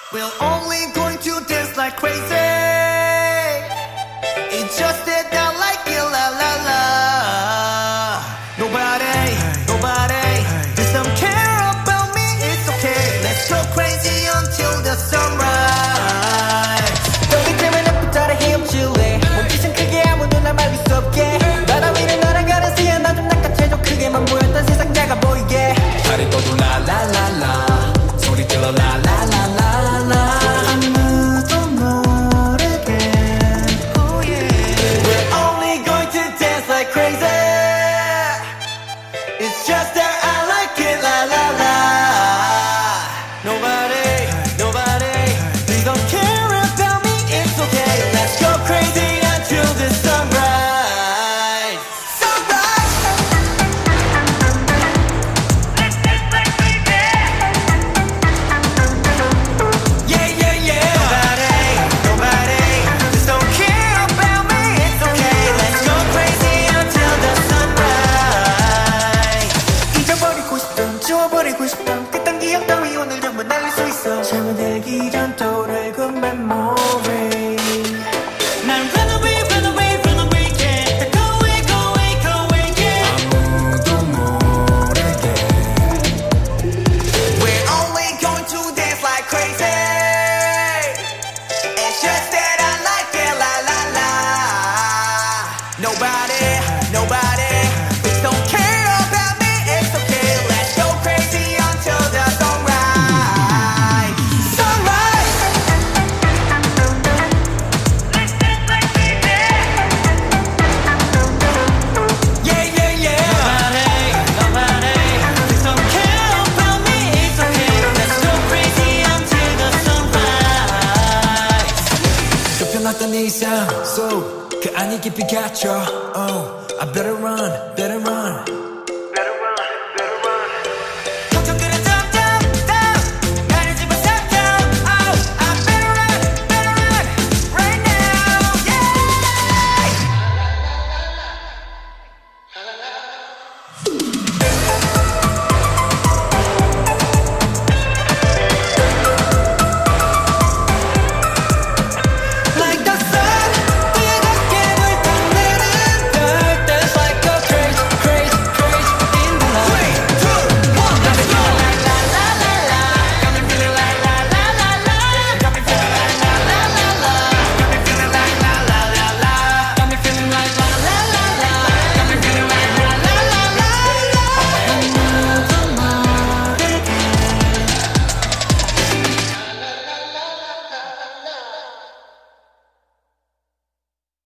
We're only going to dance like crazy. It's just that I like it, la la la. Nobody, just don't care about me. It's okay, let's go crazy until the sunrise. 너희 때문에 부탁을 헤엄칠래. 몸짓은 크게 아무도 날 막을 수 없게. 바다 위를 날아가는 새야 나 좀 낚아채줘. 크게만 보였던 세상 내가 보이게. 달이 떠도 라라라라. 소리 질러 라라라라. 아무도 모르게. Oh yeah. We're only going to dance like crazy. It's just that I like it, la la la. Nobody, please don't care about me. It's okay, let's go crazy until the sunrise. Sunrise. Let's dance like crazy. Yeah. Nobody, just don't care about me. It's okay, let's go crazy until the sunrise. 잊어버리고 싶던, 지워버리고 싶던 그딴 기억 따위 오늘 전부 날릴 수 있어. 잘못되기 전 떠오르고 memory. 난 run away, yeah. Go away, yeah. 아무도 모르게. We're only going to dance like crazy. It's just that I like it, la la la. Nobody, please don't care about me. It's okay, let's go crazy until the sunrise. Sunrise. Let's dance like crazy. Yeah. Nobody, please don't care about me. It's okay, let's go crazy until the sunrise. 좁혀놨던 이 삶 속 그 안에 깊이 갇혀. Oh, I better run.